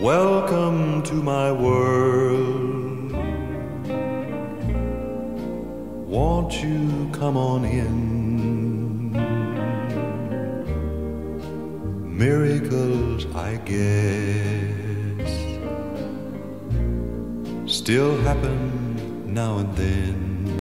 Welcome to my world. Won't you come on in? Miracles, I guess, still happen now and then.